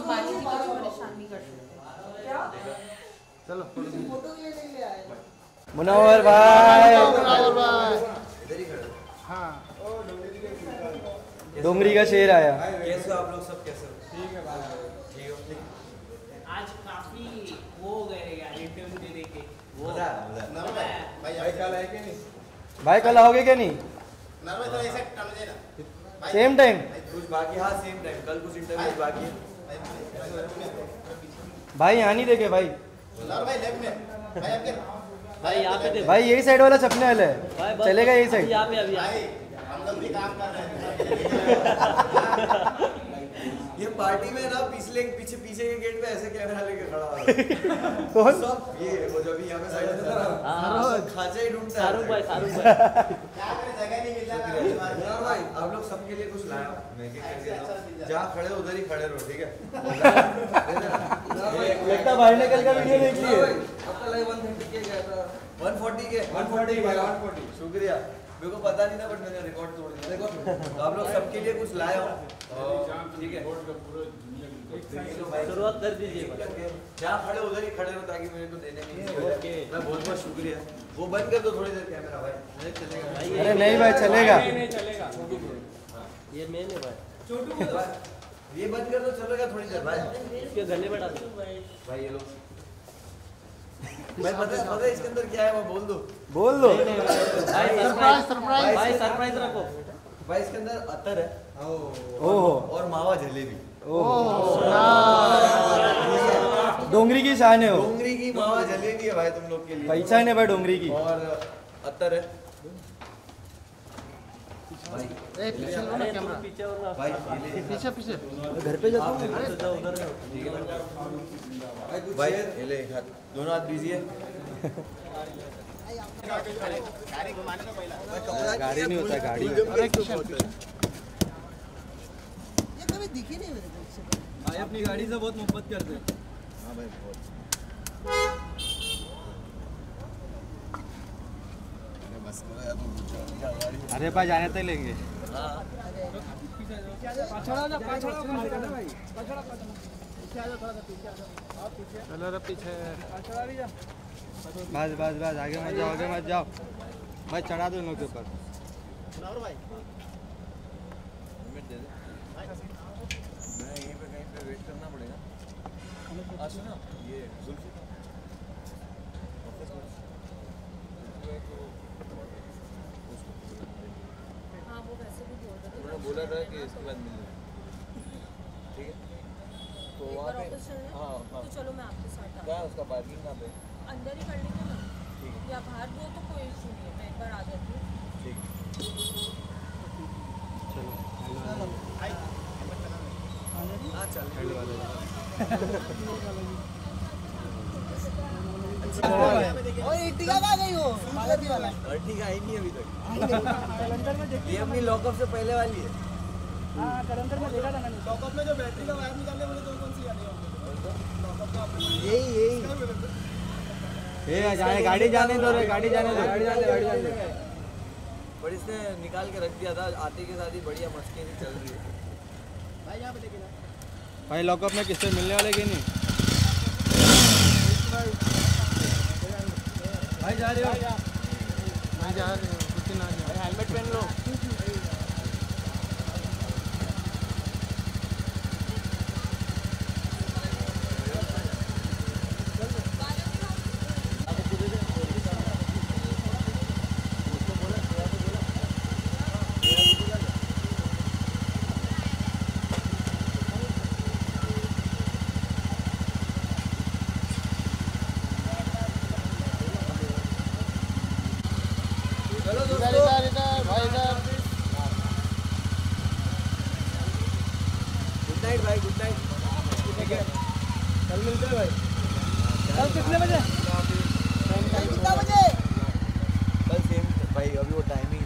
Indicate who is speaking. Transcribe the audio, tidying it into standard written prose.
Speaker 1: बाकी की कुछ परेशान नहीं कर सकते।
Speaker 2: चलो
Speaker 3: मुनव्वर भाई,
Speaker 2: इधर ही खड़े। हाँ
Speaker 3: डोंगरी का शेर आया।
Speaker 2: कैसे हो आप लोग सब, कैसे हो?
Speaker 4: ठीक है भाई,
Speaker 2: ठीक हो?
Speaker 5: आज काफी वो हो गए यार इंटरव्यू दे के।
Speaker 2: मजा आया।
Speaker 4: भाई कल है कि नहीं?
Speaker 3: भाई कल आओगे क्या नहीं? सेम टाइम
Speaker 2: कुछ बाकी, हाँ सेम टाइम, कल कुछ इंटरव्यू बाकी है।
Speaker 3: भाई यहाँ नहीं देखे भाई।
Speaker 5: भाई यहाँ पे
Speaker 3: भाई यही साइड वाला छपने वाला है, चलेगा यही साइड।
Speaker 5: यहाँ पे अभी
Speaker 2: ये पार्टी में ना पीछे के गेट पे ऐसे कैमरा लेके खड़ा हुआ है।
Speaker 3: कौन?
Speaker 2: सब ये वो जो भी यहाँ पे साइड में खांचा ही ढूंढता है।
Speaker 5: शाहरुख भाई
Speaker 2: भाई आप लोग सबके लिए कुछ लाया हूं। मैं क्या कर देता हूं, जहाँ खड़े हो उधर ही खड़े रहो, ठीक है?
Speaker 3: लगता भाई ने कल का वीडियो देख लिया।
Speaker 2: आपका लाइव 130 के गया था, 140 के
Speaker 4: 140 भाई 140।
Speaker 2: शुक्रिया, मेरे को पता नहीं था बट मैंने रिकॉर्ड तोड़ दिया। देखो तो आप लोग सबके लिए कुछ लाया हूँ, ठीक है?
Speaker 5: शुरुआत कर दीजिए।
Speaker 2: जहाँ खड़े उधर ही खड़े रहो ताकि मेरे को देने में इजी हो जाए। मैं बहुत बहुत शुक्रिया। वो बंद कर दो थोड़ी देर कैमरा भाई, नहीं चलेगा।
Speaker 3: अरे नहीं भाई चलेगा।
Speaker 4: नहीं चलेगा, छोटू को।
Speaker 5: ये मेन है भाई,
Speaker 2: छोटू को ये बंद कर दो, चलेगा थोड़ी देर भाई।
Speaker 5: इसके गले में डाल दो
Speaker 2: भाई ये लो भाई, पता है इसके अंदर क्या है, वो बोल दो।
Speaker 3: बोल दो।
Speaker 5: भाई सरप्राइज रखो
Speaker 2: भाई इसके अंदर अतर है
Speaker 3: ओहो
Speaker 2: और मावा जलेबी।
Speaker 3: डोंगरी की शान है वो।
Speaker 2: डोंगरी की मावा जलेबी है भाई तुम लोग के लिए।
Speaker 3: पहचान है भाई डोंगरी की।
Speaker 2: और अतर है भाई।
Speaker 5: पीछे और ना
Speaker 2: भाई ये ले।
Speaker 4: पीछे
Speaker 3: घर पे जाता हूँ।
Speaker 2: ठीक है भाई, ये ले एक हाथ, दोनों हाथ बिजी है।
Speaker 3: गाड़ी नहीं होता, गाड़ी
Speaker 4: ये
Speaker 6: कभी दिखी नहीं मेरे को।
Speaker 3: भाई अपनी गाड़ी से बहुत मोहब्बत करते हैं।
Speaker 2: हाँ भाई बहुत।
Speaker 3: अरे भाई जाने तक लेंगे।
Speaker 4: चलो पीछे।
Speaker 3: बस बस बस, आगे मत जाओ, आगे मत जाओ भाई, चढ़ा दो इन लोग के ऊपर।
Speaker 2: मैं यहीं पे कहीं पे वेट करना पड़ेगा। आज ना ये जुल्फी
Speaker 1: हाँ वो वैसे भी बोल रहे थे।
Speaker 2: उन्होंने बोला था कि इसके बाद मिल जाए, ठीक है? तो
Speaker 1: एक
Speaker 2: वहाँ
Speaker 1: बार
Speaker 2: पे
Speaker 1: ऑफिस चलना है?
Speaker 2: हाँ हाँ,
Speaker 1: तो चलो मैं आपके साथ
Speaker 2: क्या है उसका पार्किंग कहाँ पे?
Speaker 1: अंदर ही कर लेंगे ना,
Speaker 2: ठीक है
Speaker 1: या बाहर भी हो तो कोई इशू नहीं है, मैं एक बार आ जाती हूँ।
Speaker 2: ठीक हाँ चल
Speaker 6: इर्टिगा कहाँ गई हो? मालती वाला।
Speaker 2: अर्टिगा आई नहीं अभी तक। ये अपनी लॉकअप से पहले वाली है।
Speaker 6: लॉकअप में जो बैटरी का वायर निकालने बोले तो कौन सी गाड़ी है?
Speaker 3: ये जाने, गाड़ी जाने दो रे, गाड़ी जाने दो, गाड़ी जाने दो, गाड़ी जाने दो।
Speaker 2: पर इसने निकाल के रख दिया था, आते के साथ ही बढ़िया मस्ती नहीं चल रही है।
Speaker 6: भाई यहाँ पे देखिए ना।
Speaker 3: भाई लॉकअप में किससे मिलने वाले कि नहीं? भाई जा रहे हो?
Speaker 4: मैं जा रही हूँ, कुछ ना जा।
Speaker 5: हेलमेट पहन लो।
Speaker 2: गुड नाइट भाई, गुड नाइट।
Speaker 3: कल मिलते हैं भाई। कल कितने बजे?
Speaker 6: कितना बजे?
Speaker 2: कल सेम भाई, अभी वो टाइमिंग